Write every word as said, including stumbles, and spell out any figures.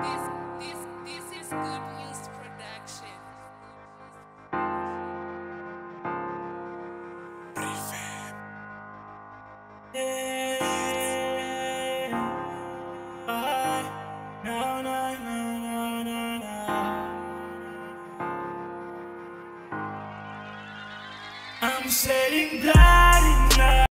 This, this, this is good news production. Yeah. No, no, no, no, no, no. I'm shedding blood.